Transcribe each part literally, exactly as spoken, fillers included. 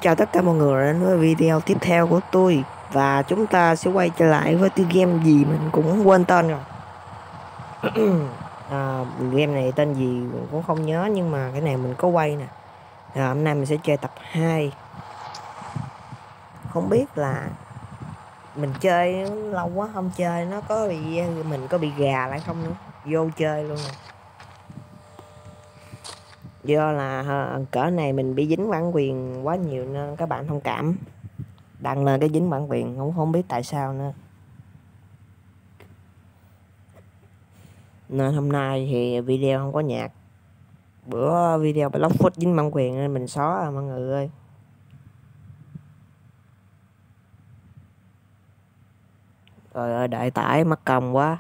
Chào tất cả mọi người đến với video tiếp theo của tôi. Và chúng ta sẽ quay trở lại với cái game gì mình cũng quên tên rồi. à, Game này tên gì mình cũng không nhớ, nhưng mà cái này mình có quay nè. à, Hôm nay mình sẽ chơi tập hai. Không biết là mình chơi lâu quá không chơi, nó có bị mình có bị gà lại không nữa. Vô chơi luôn rồi. Do là cỡ này mình bị dính bản quyền quá nhiều nên các bạn thông cảm. Đăng lên cái dính bản quyền không không biết tại sao nữa. Nên hôm nay thì video không có nhạc. Bữa video bị lóc phút dính bản quyền nên mình xóa à mọi người ơi. Trời ơi đợi tải mắc công quá.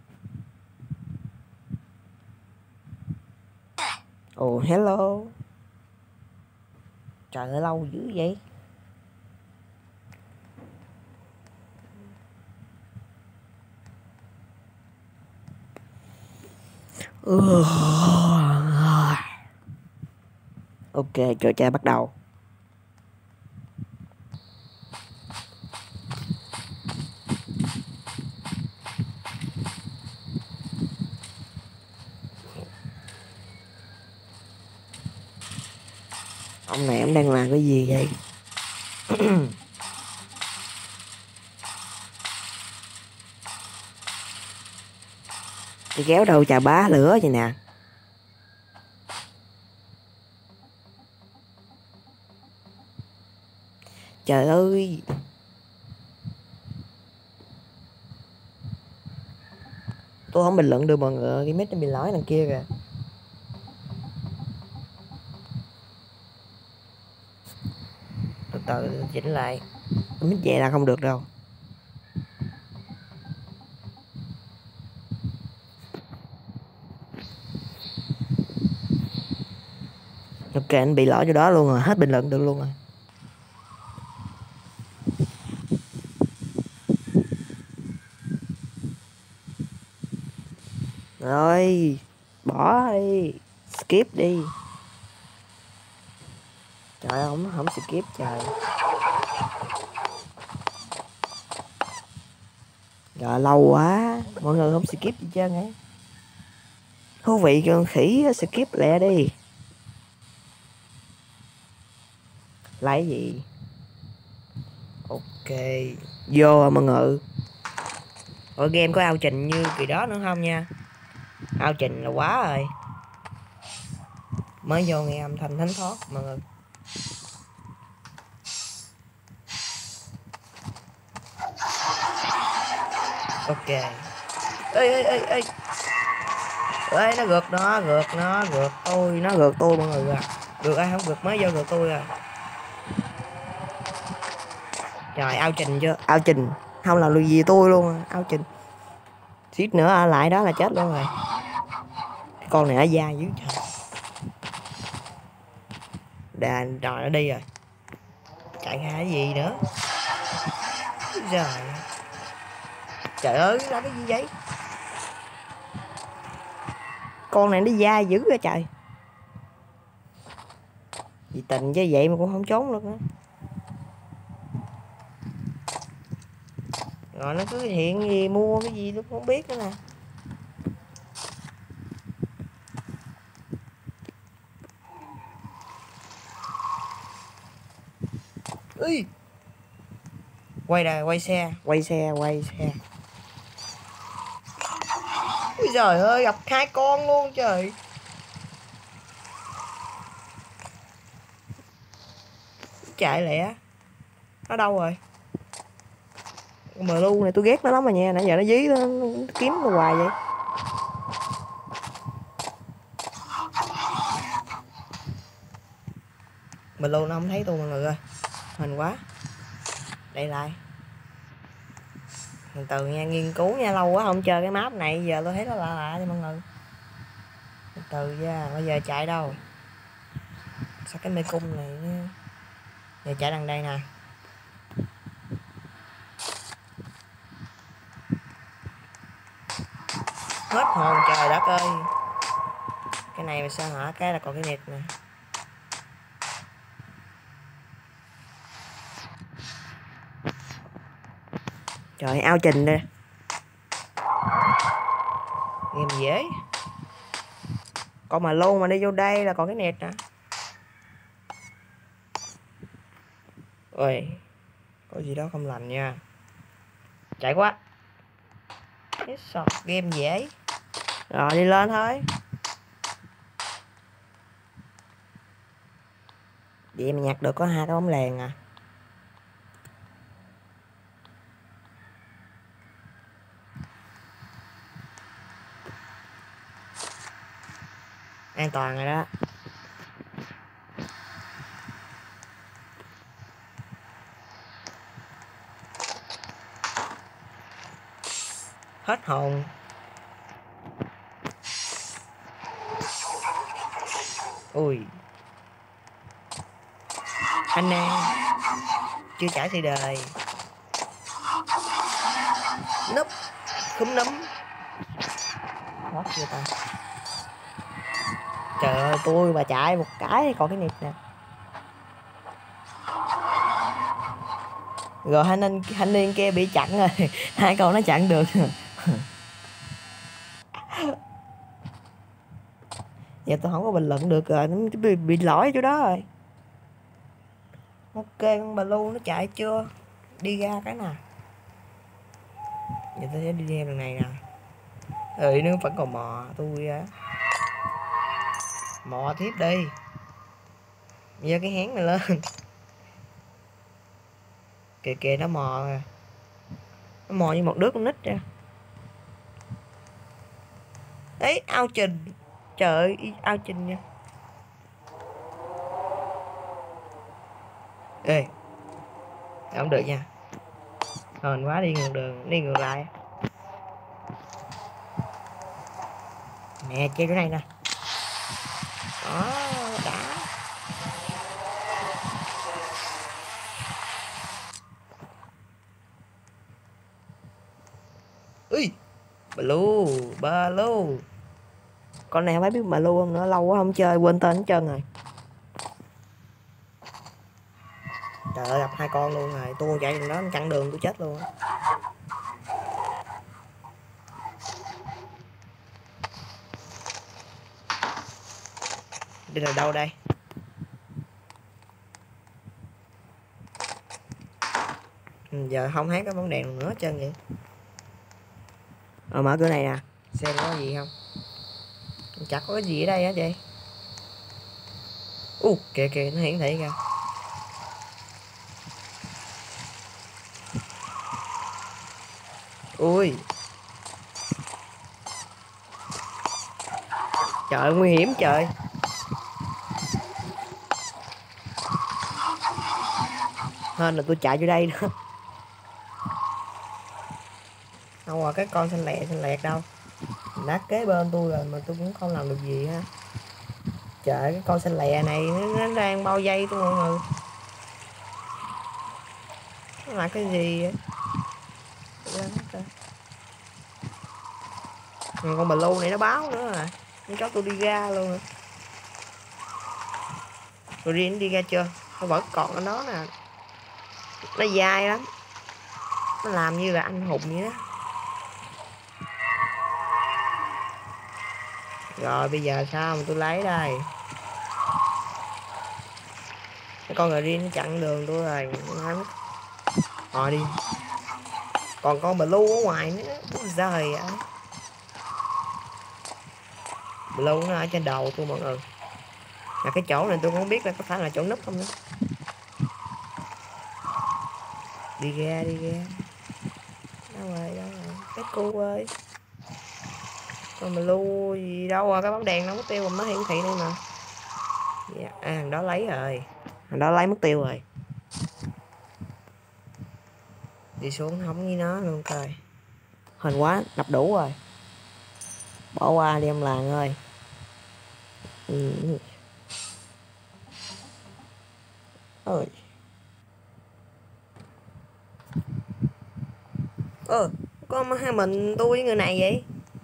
Ồ oh, hello. Trời ơi lâu dữ vậy. Ok, trò chơi bắt đầu. Ông này ông đang làm cái gì vậy? Tôi kéo đâu chà bá lửa vậy nè. Trời ơi. Tôi không bình luận được mọi người, cái mic nó bị lỗi đằng kia kìa. Từ từ chỉnh lại. Cái mic vậy là không được đâu. Ok, anh bị lỗi chỗ đó luôn rồi, hết bình luận được luôn rồi. Rồi, bỏ đi, skip đi. Trời ơi, không, không skip trời. Rồi lâu quá, mọi người không skip gì trơn hả? Thú vị con khỉ, skip lẹ đi. Lấy gì? Ok, vô à mọi người. Ở game có ao trình như kỳ đó nữa không nha? Ao trình là quá rồi. Mới vô nghe âm thanh thánh thoát mọi người. Ok. Ê ê ê ê. Ê nó gượt nó, gượt nó, gượt tôi, nó gượt tôi mọi người à. Gượt ai không gượt mới vô gượt tôi à. Trời ao trình chưa? Ao trình không làm được gì tôi luôn à. Ao trình. Xít nữa ở lại đó là chết luôn rồi. Con này ở da dữ trời. Đà rồi nó đi rồi. Chạy ra cái gì nữa? Trời. Trời ơi, là cái gì vậy? Con này nó dai dữ rồi trời. Vì tình chứ vậy mà cũng không trốn được nữa. Rồi nó cứ hiện gì mua cái gì tôi cũng không biết nữa nè. Ui. Quay ra, quay xe, quay xe, quay xe. Ui trời ơi, gặp hai con luôn trời. Chạy lẹ. Nó đâu rồi? Mờ lu này tôi ghét nó lắm mà nha, nãy giờ nó dí nó, nó kiếm nó hoài vậy. Mờ lu nó không thấy tôi mọi người ơi. Hình quá. Đây lại. Từ từ nha, nghiên cứu nha, lâu quá không chơi cái map này, giờ tôi thấy nó lạ lạ nha mọi người. Từ từ nha, bây giờ chạy đâu? Sao cái mê cung này nha. Giờ chạy đằng đây nè. Hết hồn trời đất ơi. Cái này mà sao hả? Cái là còn cái nịt nè. Trời, ao trình nè. Game dễ. Còn mà luôn mà đi vô đây là còn cái nẹt nè. Ôi, có gì đó không lành nha. Chạy quá. Headshot, game dễ. Rồi đi lên thôi. Vậy mà nhặt được có hai cái bóng lèn à. An toàn rồi đó. Hết hồn. Ui. Anh An chưa trải thì đời. Núp. Khúm núm. Hết chưa ta. Trời ơi, tôi mà chạy một cái còn cái nịt nè. Rồi thanh niên thanh niên kia bị chặn rồi. Hai con nó chặn được. Giờ tôi không có bình luận được rồi, nó bị, bị lỗi chỗ đó rồi. Ok, con bà Lu nó chạy chưa? Đi ra cái nào. Giờ tôi sẽ đi theo đường này nè. Ừ, nó vẫn còn mò tôi á. Mò tiếp đi. Giờ cái hén này lên. Kìa kìa nó mò rồi. Nó mò như một đứa con nít ra. Đấy, ao trình. Trời ơi, ao trình nha. Ê, không được nha. Hên quá, đi ngược đường, đi ngược lại. Nè, chơi cái này nè. Đó, đã. Ui, Blue, Blue. Con này không phải biết Blue không nữa, lâu quá không chơi, quên tên hết trơn rồi. Trời ơi, gặp hai con luôn rồi, tôi chạy đường đó chặn đường tôi chết luôn á. Đây là đâu đây? Ừ, giờ không thấy cái bóng đèn nữa hết trơn vậy. Ờ, mở cửa này nè, xem có gì không. Chắc có cái gì ở đây hả chị? U, uh, kìa kìa, nó hiển thị kìa. Ui. Trời, nguy hiểm trời. Hên là tôi chạy vô đây đó. Đâu rồi cái con xanh lẹ xanh lẹt đâu. Đã kế bên tôi rồi mà tôi cũng không làm được gì ha. Trời, cái con xanh lẹ này nó, nó đang bao dây tôi mọi người. Nó là cái gì vậy? Con bà Lu này nó báo nữa à. Nó cho tôi đi ra luôn rồi. Tôi riêng đi ra chưa? Nó vẫn còn ở đó nè. Nó dai lắm. Nó làm như là anh hùng vậy đó. Rồi bây giờ sao mà tôi lấy đây? Cái con người riêng nó chặn đường tôi rồi. Rồi đi. Còn con bà Lu ở ngoài nữa. Giời ơi. Bà Lu nó ở trên đầu tôi mọi người. Là cái chỗ này tôi không biết là có phải là chỗ núp không nữa. Đi ra đi ra. Đâu rồi đâu rồi. Cái cô ơi. Con bà Lu gì đâu rồi. Cái bóng đèn nó mất tiêu mà nó hiển thị đây mà. Yeah. À, thằng đó lấy rồi. Thằng đó lấy mất tiêu rồi. Đi xuống không với nó luôn coi. Hên quá, đập đủ rồi. Bỏ qua đi ông làng ơi. Ừ. Ôi. Ơ, có hai mình tôi với người này vậy?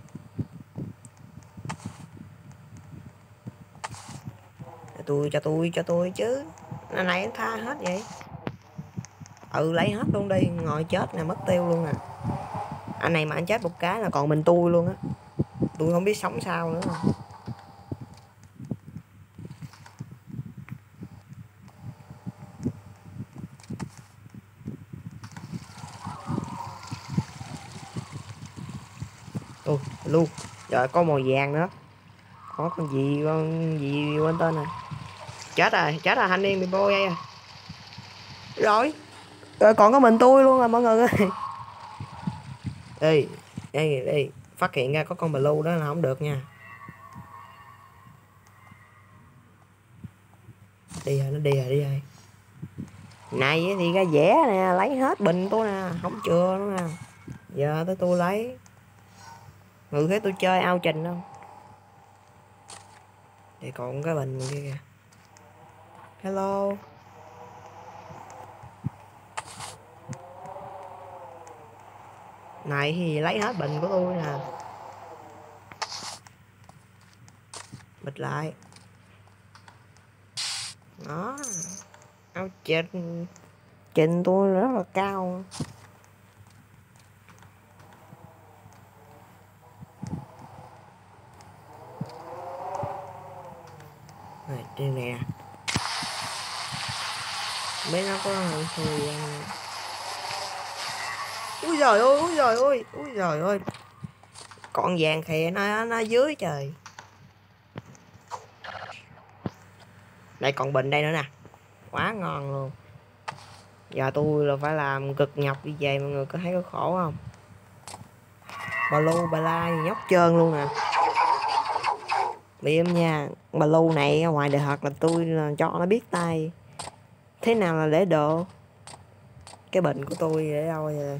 Cho tôi, cho tôi, cho tôi chứ. Này này tha hết vậy. Ừ, lấy hết luôn đi, ngồi chết nè, mất tiêu luôn nè. Anh này mà anh chết một cái là còn mình tôi luôn á, tôi không biết sống sao nữa. Ôi luôn, trời có màu vàng nữa, có con gì con gì quên tên rồi. Chết rồi, chết rồi, thanh niên bị bôi rồi. Rồi, rồi còn có mình tôi luôn rồi mọi người ơi. Ê, ê, ê, phát hiện ra có con blue đó là không được nha. Đi rồi, nó đi rồi, đi rồi. Này thì ra vẽ nè, lấy hết bình tôi nè, không chừa nữa nè. Giờ tới tôi lấy. Người thấy tôi chơi ao trình không? Thì còn cái bình kia kìa. Hello. Này thì lấy hết bình của tôi nè. Bịch lại. Đó. Ao trình. Trình tôi rất là cao. Rồi, trên nè. Mấy nó có thời gian. Úi giời ơi, úi giời ơi, úi giời ơi. Con vàng khè nó nó dưới trời. Đây còn bình đây nữa nè. Quá ngon luôn. Giờ tôi là phải làm cực nhọc đi về, mọi người có thấy có khổ không? Bà lô bà la gì nhóc trơn luôn nè. Bị em nha, bà lô này ngoài đời thật là tôi là cho nó biết tay thế nào là để đồ. Cái bình của tôi để đâu rồi?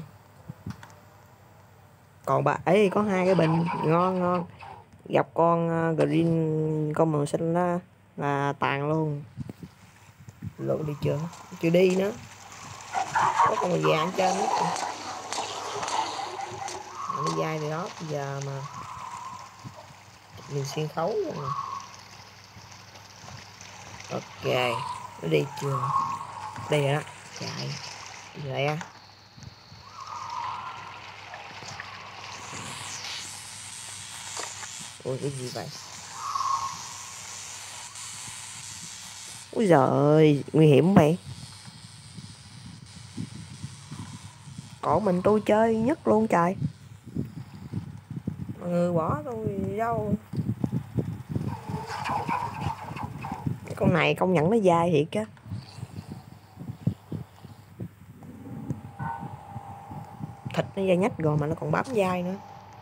Còn bà ấy có hai cái bình ngon ngon. Gặp con uh, green con màu xanh đó là tàn luôn. Lộn đi chưa? Chưa đi nữa. Có con màu vàng trên nữa. Nó dai thì đó, bây giờ mà mình xuyên khấu rồi nè. Ok, nó đi chưa? Đây rồi đó, chạy. Lẹ. Ôi cái gì vậy? Ôi giời ơi, nguy hiểm vậy. Còn mình tôi chơi nhất luôn trời. Mọi người bỏ tôi đâu. Cái con này công nhận nó dai thiệt á. Thịt nó dai nhách rồi mà nó còn bám dai nữa.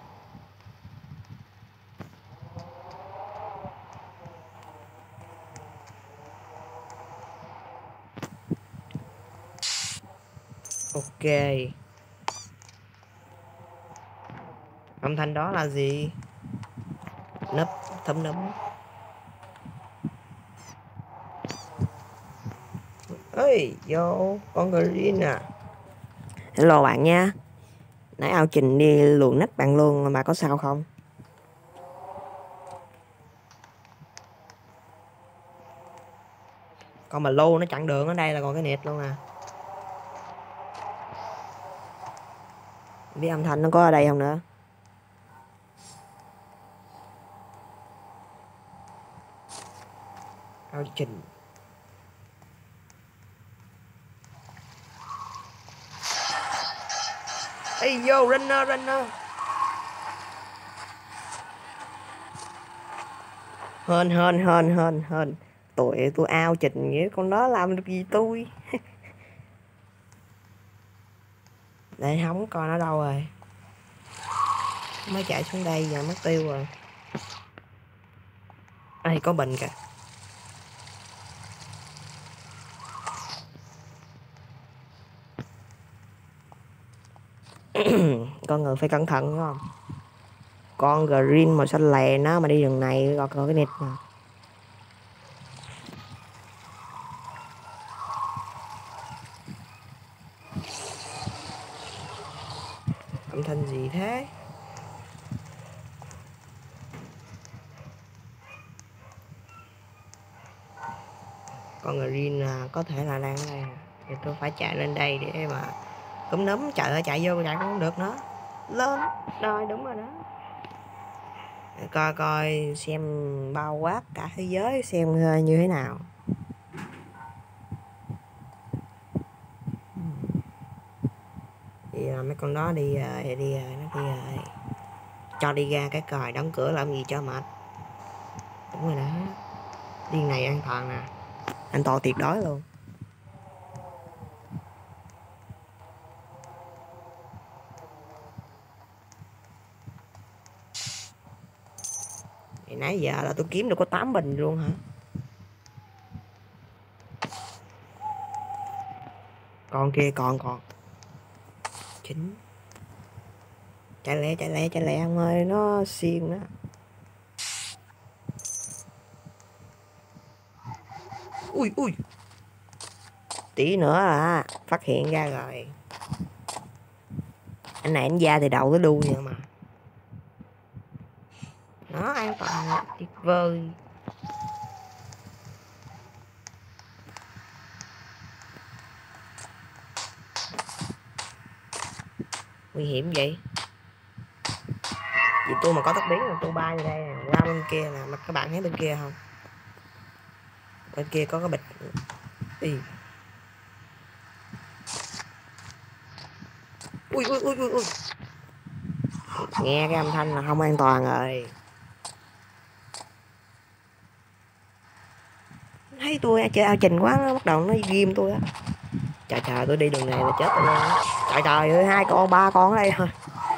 Ok. Âm thanh đó là gì? Nấp, thấm nấm. Ê, vô, con green à. Hello bạn nha. Nãy ao trình đi luồn nách bạn luôn mà có sao không? Con mà lô nó chặn đường ở đây là còn cái nịt luôn à. Biết âm thanh nó có ở đây không nữa? Ao trình. Ê vô, runner, runner. Hên, hên, hên, hên, hên. Tụi tôi ao trình với con đó làm được gì tôi. Để hóng coi nó đâu rồi. Mới chạy xuống đây giờ mất tiêu rồi. Đây có bình kìa. Con người phải cẩn thận đúng không? Con green màu xanh lè nó mà đi đường này gọi coi cái nịt mà. Âm thanh gì thế? Con green à, có thể là đang ở đây. Thì tôi phải chạy lên đây để mà cúm nấm, trời ơi chạy vô chạy cũng không được nữa. Lên rồi, đúng rồi đó. Coi coi xem bao quát cả thế giới xem như thế nào. Thì mấy con đó đi rồi, đi rồi, nó đi rồi. Cho đi ra cái còi đóng cửa làm gì cho mệt. Đúng rồi đó. Điên này an toàn nè. An toàn tuyệt đối luôn. Thì nãy giờ là tôi kiếm được có tám bình luôn hả? Con kia còn còn chín. Chạy lẹ chạy lẹ chạy lẹ ông ơi, nó xiên đó. Ui ui, tí nữa à phát hiện ra rồi. Anh này anh ra thì đầu cái đuôi vậy mà. Nó an toàn tuyệt vời. Nguy hiểm vậy. Vì tôi mà có tóc biến là tôi bay về đây nè, qua bên kia nè, mà các bạn thấy bên kia không? Bên kia có cái bịch. Ý. Ui ui ui ui ui. Nghe cái âm thanh là không an toàn rồi. Thấy tôi chơi ao trình quá, nó bắt đầu nó ghim tôi á. Trời trời, tôi đi đường này là chết tôi luôn á. Trời trời ơi, hai con ba con ở đây thôi.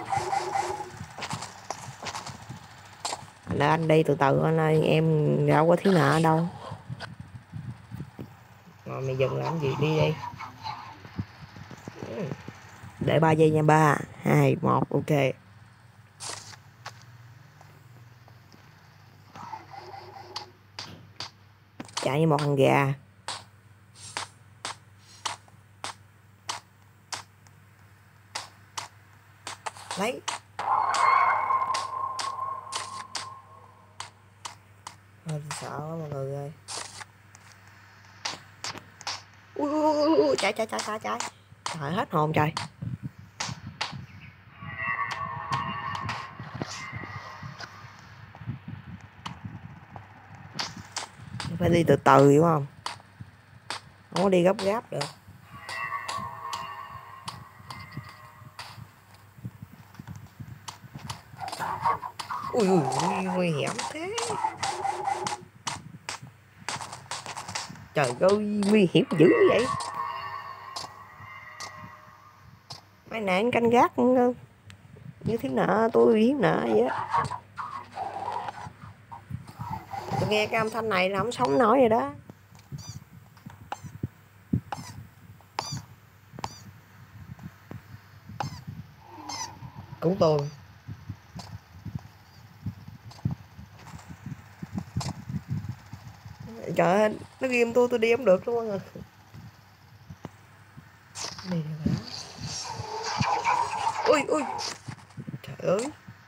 Là anh đi từ từ anh ơi, em đâu có thiếu nợ ở đâu. Rồi mày dừng làm gì, đi đi. Để ba giây nha, ba hai một, ok. Chạy như một thằng gà. Lấy. Thôi sợ quá mọi người ơi. Ui, ui, ui, ui, chạy chạy chạy chạy chạy. Trời hết hồn trời. Phải đi từ từ hiểu không? Không có đi gấp gáp được. Ui ui, nguy hiểm thế. Trời ơi, nguy hiểm dữ vậy. Mấy này anh canh gác như thiếu nợ, tôi hiếm nợ vậy á. Tôi nghe cái âm thanh này là không sống nổi rồi đó. Cứu tôi. Trời ơi, nó ghim tôi, tôi đi không được luôn à. Đi được hả? Ui ui. Trời ơi.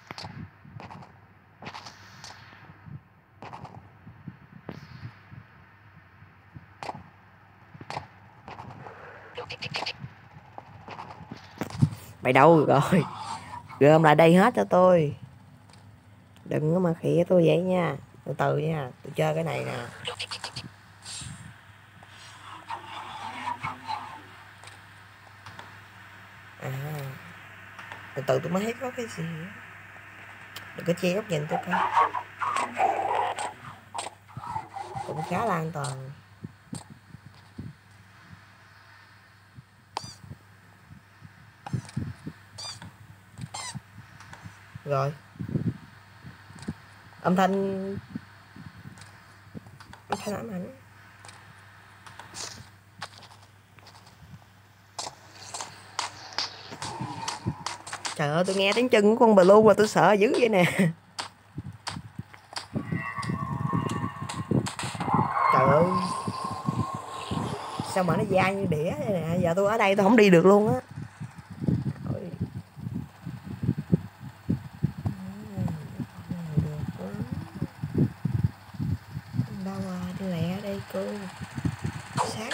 Mày đâu rồi? Gom lại đây hết cho tôi. Đừng có mà khịa tôi vậy nha. Từ từ nha, tôi chơi cái này nè. À, từ từ tôi mới thấy có cái gì. Đừng có che góc nhìn tôi coi. Cũng khá là an toàn. Rồi. Âm thanh âm thanh ám ảnh. Trời ơi, tôi nghe tiếng chân của con blue mà tôi sợ dữ vậy nè. Trời ơi, sao mà nó dai như đĩa vậy nè. Giờ tôi ở đây tôi không đi được luôn á. Đâu à, đi lẹ đây cô. Sáng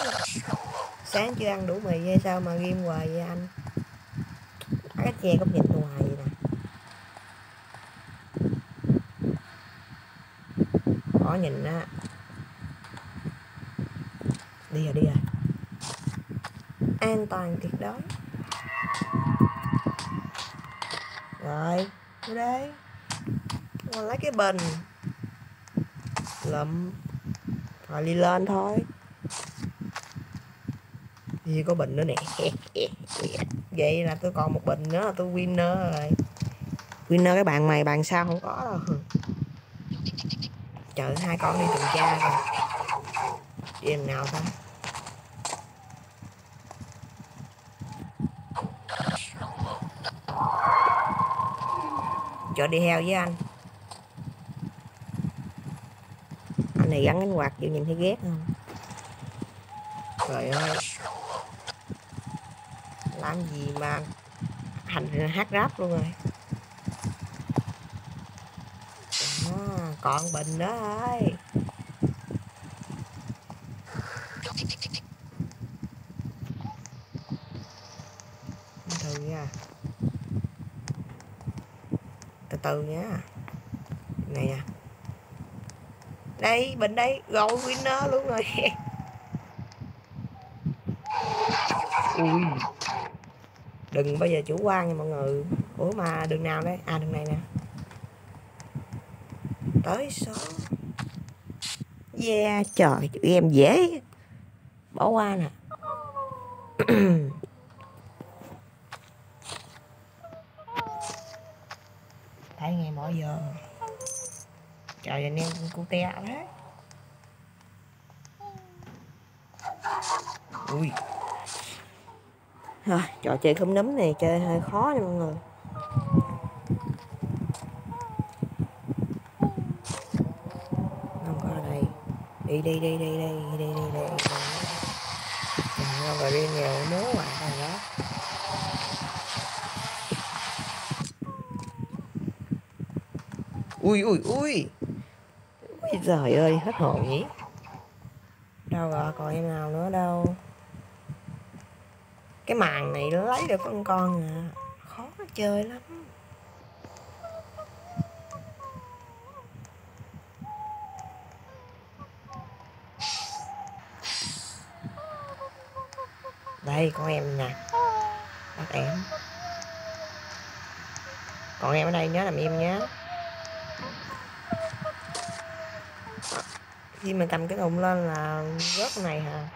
sáng chưa ăn đủ mì hay sao mà ghim hoài vậy anh? Cái che góc nhìn tôi hoài vậy nè. Bỏ nhìn á. Đi rồi, đi rồi. An toàn tuyệt đối. Rồi, vô đây. Rồi lấy cái bình. Lụm. Rồi đi lên thôi. Gì có bình nữa nè. Vậy là tôi còn một bình nữa là tôi winner rồi. Winner cái bạn mày, bạn sao không có đâu. Trời, hai con đi tuần tra rồi. Đi em nào ta? Cho đi heo với anh. Anh này gắn cánh quạt chịu nhìn thấy ghét không? Trời ơi. Làm gì mà hành hát rap luôn rồi. À, còn bình đó ơi. Từ từ nha. Từ từ nha. Này nè. Đây, bình đây. Rồi, winner luôn rồi. Ui. Đừng bao giờ chủ quan nha mọi người. Ủa mà đường nào đấy? À đường này nè. Tới số. Yeah, trời, tụi em dễ. Bỏ qua nè. Thấy nghe bỏ giờ. Trời, anh em cu te đấy. Ui. Rồi, trò chơi không nấm này chơi hơi khó nha mọi người. Không có ở đây. Đi đi đi đi đi đi đi đi đi. Trời ơi, rồi đi nhiều múa mà rồi đó. Ui ui ui. Ui trời ơi, hết hồn nhỉ. Đâu rồi, còn em nào nữa đâu. Cái màn này lấy được con con à. Khó chơi lắm. Đây con em nè. Bắt em. Còn em ở đây nhớ làm im nhé. Khi mình cầm cái thùng lên là rớt cái này hả?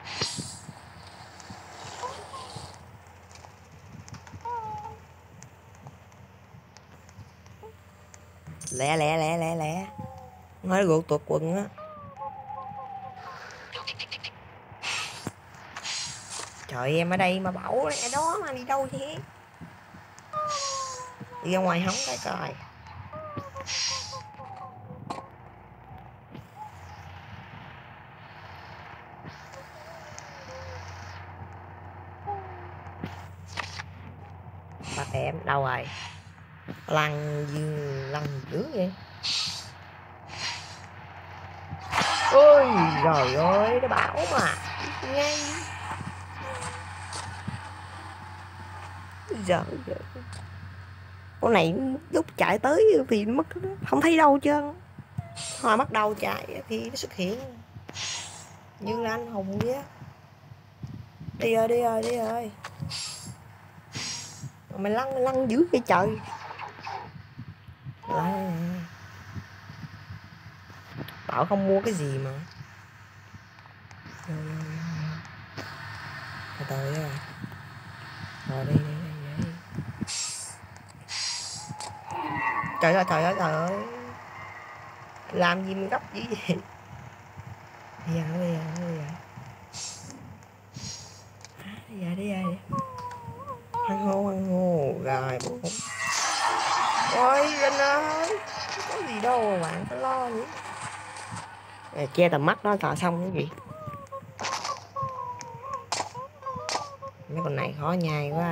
Lẹ lẹ lẹ lẹ lẹ. Nói gục tuột quần á. Trời, em ở đây mà bảo ở đó mà đi đâu thế? Đi ra ngoài hóng cái coi. Bắt em đâu rồi? Lăn dương lăn dữ vậy. Ôi trời ơi, nó bảo mà ngay. Giờ con này lúc chạy tới thì mất, không thấy đâu chưa. Hồi bắt đầu chạy thì nó xuất hiện như là anh hùng vậy. Đi rồi đi rồi đi rồi. Mày lăn mày lăn dữ cái trời. Lại bảo không mua cái gì mà. Từ từ rồi. Rồi đi đi đi đi. Trời ơi trời ơi trời ơi. Làm gì mình gấp dữ vậy? Bây giờ bây giờ bây giờ. Đi về đi về. Hoang hô hoang hô. Rồi bốn. Ôi Linh ơi. Không có gì đâu mà bạn phải lo nhỉ. À, che tầm mắt đó thợ xong cái gì. Mấy con này khó nhai quá.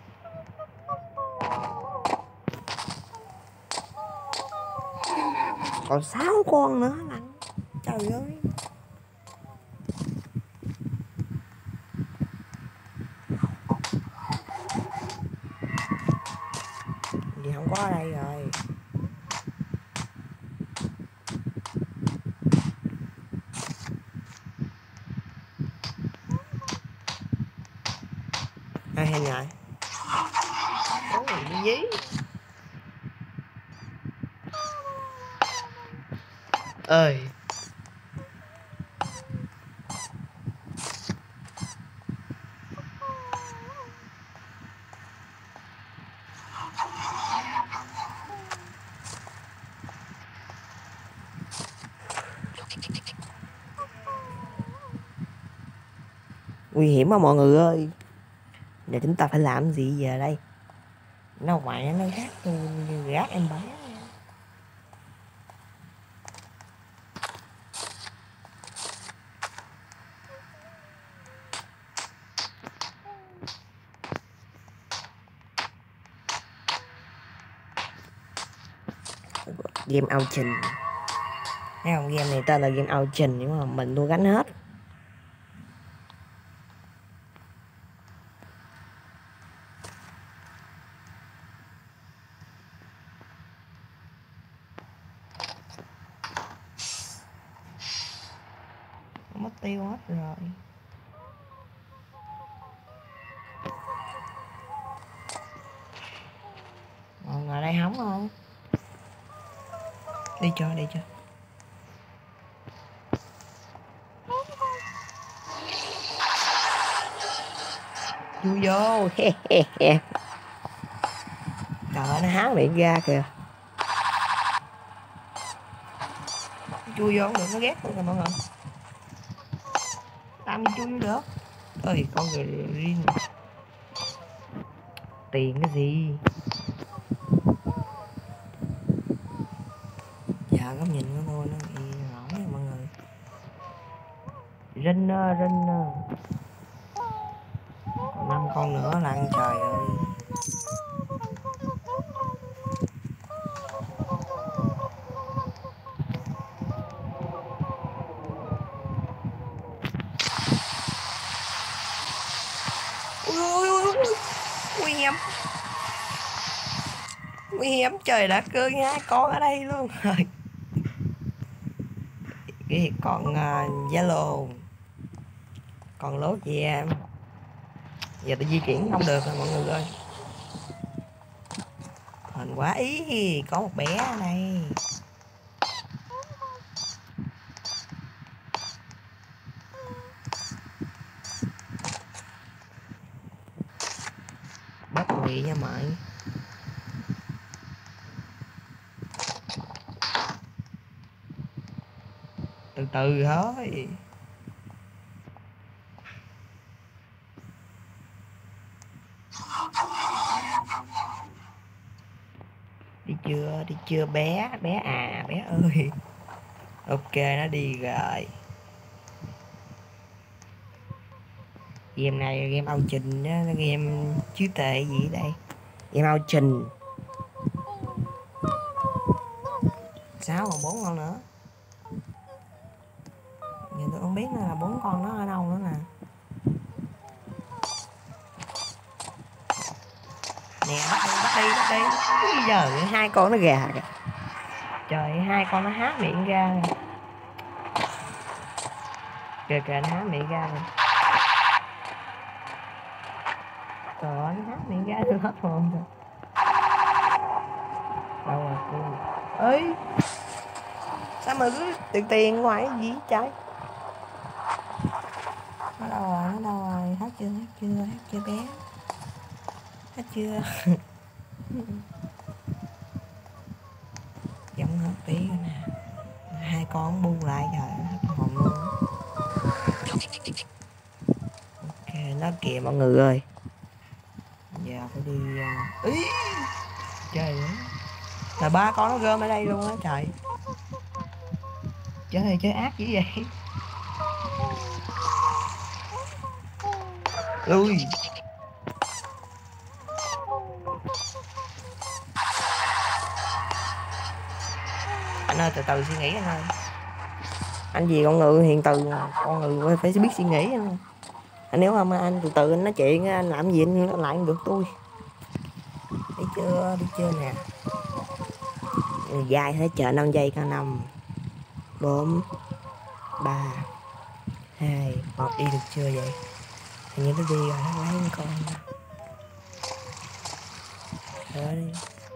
Còn sáu con nữa lận. Trời ơi. Gì không có ở đây rồi. thêm lại. Ôi đi dí. Ơi. Nguy hiểm quá mọi người ơi. Giờ chúng ta phải làm gì giờ đây? Nó ngoài nó gác tôi gác em bé. Game Outrun. Thấy không, game này tên là game Outrun nhưng mà mình luôn gánh hết. Mất tiêu hết rồi. Mọi người đây hóng không? Đi cho, đi cho. Chui vô. Trời ơi, nó há miệng ra kìa. Chui vô không được, nó ghét luôn kìa mọi người. Làm gì chui vô được. Ơi con người riêng. Tiền cái gì? Dạ góc nhìn của tôi nó bị nổi mọi người. Rinh ơ, rinh ơ. Còn năm con nữa là ăn trời ơi. Ui, ui, ui, ui. Nguy hiểm. Nguy hiểm, trời đã cơ hai con ở đây luôn rồi. Cái con uh, yellow. Còn lốt gì em. Giờ tôi di chuyển không được rồi mọi người ơi. Hình quá ý, có một bé ở đây. Bắt quỷ nha mày. Từ từ thôi. Đi chưa, đi chưa bé, bé à, bé ơi. Ok, nó đi rồi. Game này game Outrun á, game chứ tệ gì đây. Game Outrun. Sáu còn bốn con nữa. Giờ tôi không biết là bốn con nó ở đâu nữa nè. Nè bắt đi, bắt đi, bắt đi. Bây giờ hai con nó gà kìa. Trời, hai con nó há miệng ra rồi. Kìa kìa, nó há miệng ra rồi. Trời ơi, nó há miệng ra tôi hết hồn rồi. Đâu rồi cô? Ơi, sao mà cứ tiền tiền ngoài cái gì trời? Nó đâu rồi, nó đâu rồi? Hết chưa, hết chưa, hết chưa bé? Hết chưa? Giống hết tí rồi nè. Hai con bu lại trời, hết hồn luôn. Ok, nó kìa mọi người ơi. Giờ phải đi. Ý, trời ơi, là ba con nó gom ở đây luôn á trời. Chơi này chơi ác dữ vậy. Ui. Anh ơi, từ từ suy nghĩ anh ơi. Anh gì con người hiền từ mà, con người phải biết suy nghĩ anh. Anh nếu không anh từ từ anh nói chuyện, anh làm gì anh lại được tôi. Đi chưa, đi chưa nè. Dài thế chờ năm giây cao năm bốn ba hai một. Đi được chưa vậy? Hình như nó đi rồi, nó lấy con. Đợi đi.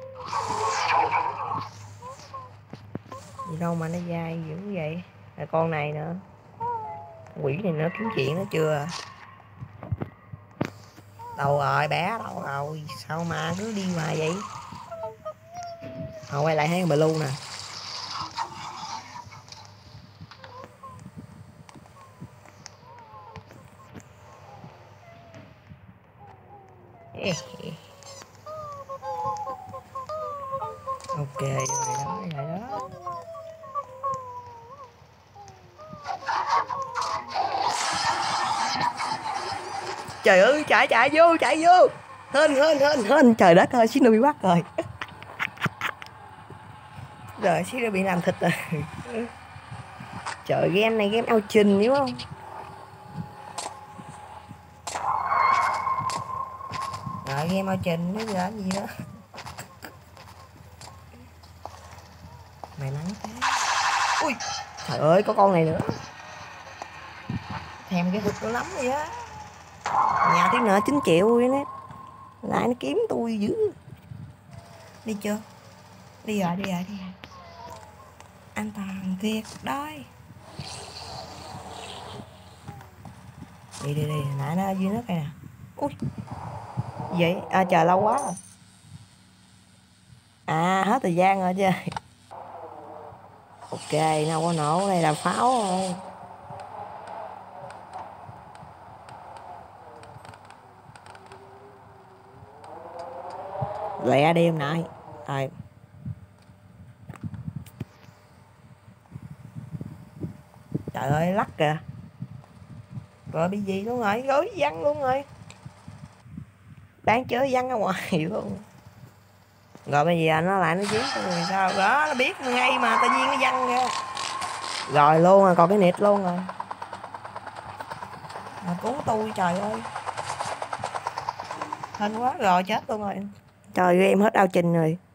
Gì đâu mà nó dai dữ vậy. Là con này nữa. Quỷ này nó kiếm chuyện nó chưa. Đâu rồi bé đâu rồi. Sao mà cứ đi hoài vậy. Họ quay lại thấy con blue nè. Ok rồi đó, rồi đó. Trời ơi, chạy chạy vô, chạy vô. Hên hên hên hên, trời đất ơi, xíu nữa bị bắt rồi. Rồi xíu nữa bị làm thịt rồi. Trời, game này game ao trình đúng không? Rồi game ao trình nó là gì đó. Mày mắn thế. Ui, trời ơi, có con này nữa. Thèm cái thịt nó lắm vậy á. Nhà tí nữa chín triệu vậy nè. Lại nó kiếm tôi dữ. Đi chưa? Đi rồi, đi rồi, đi rồi. An toàn tuyệt đối. Đi đi đi, nãy nó ở dưới nước đây nè. Ui. Vậy, à, chờ lâu quá rồi. À, hết thời gian rồi chứ. Ok, đâu có nổ, đây là pháo rồi. Lẹ đi em lại. Rồi. Trời ơi, lắc kìa. Rồi bị gì luôn rồi, gối văng luôn rồi. Bán chơi văng ra ngoài luôn. Rồi bây giờ nó lại nó giết rồi sao đó, nó biết ngay mà tự nhiên nó văng ra. Rồi luôn rồi, còn cái nịt luôn rồi. Mà cứu tôi trời ơi. Hên quá, rồi chết luôn rồi. Trời ơi, em hết ao trình rồi.